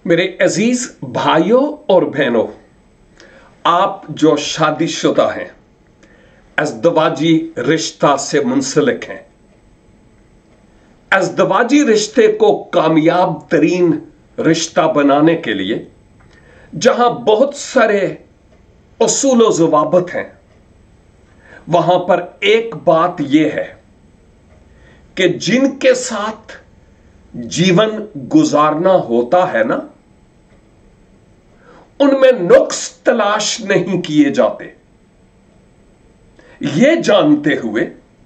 मेरे अजीज भाइयों और बहनों, आप जो शादीशुदा हैं, अज़दवाजी रिश्ता से मुंसलिक हैं, अज़दवाजी रिश्ते को कामयाब तरीन रिश्ता बनाने के लिए जहां बहुत सारे उसूल व ज़वाबित हैं, वहां पर एक बात यह है कि जिनके साथ जीवन गुजारना होता है ना, उनमें नुक्स तलाश नहीं किए जाते, यह जानते हुए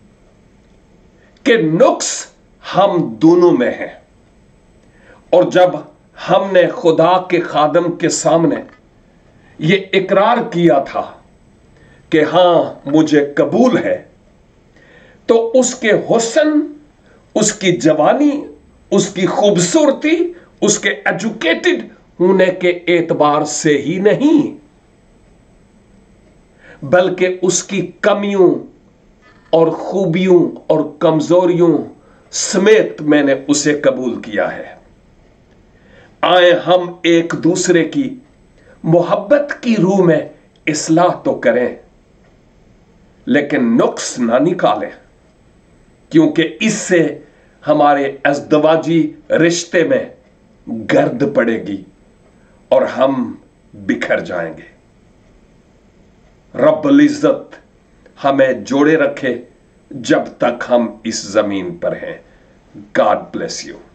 कि नुक्स हम दोनों में है। और जब हमने खुदा के खादम के सामने यह इकरार किया था कि हां मुझे कबूल है, तो उसके हुस्न, उसकी जवानी, उसकी खूबसूरती, उसके एजुकेटेड होने के एतबार से ही नहीं, बल्कि उसकी कमियों और खूबियों और कमजोरियों समेत मैंने उसे कबूल किया है। आए हम एक दूसरे की मोहब्बत की रूह में इस्लाह तो करें, लेकिन नुक्स ना निकालें, क्योंकि इससे हमारे अज़दवाजी रिश्ते में गर्द पड़ेगी और हम बिखर जाएंगे। रब्बुल इज़्ज़त हमें जोड़े रखे जब तक हम इस जमीन पर हैं। God bless you.